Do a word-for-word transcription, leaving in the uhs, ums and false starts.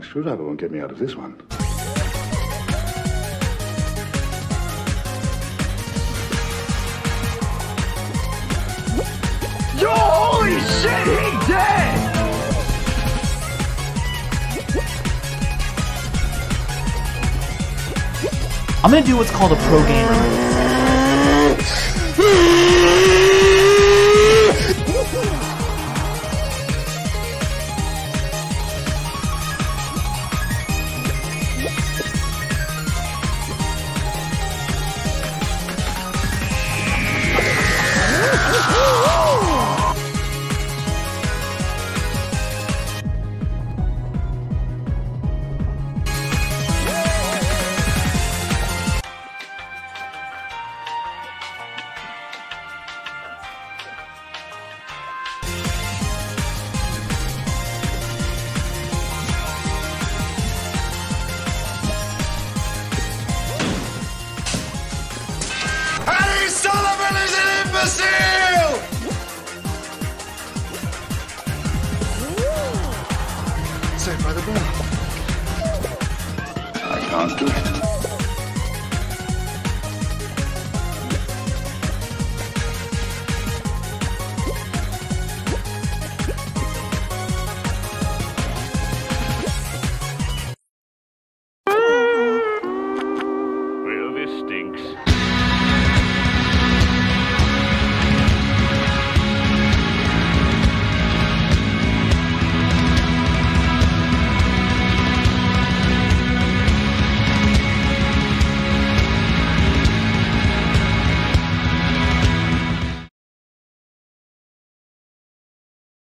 screwdriver won't get me out of this one. Yo, holy shit, he dead! I'm gonna do what's called a pro gamer move. Sullivan is an imbecile! Saved by the bell. I can't do it.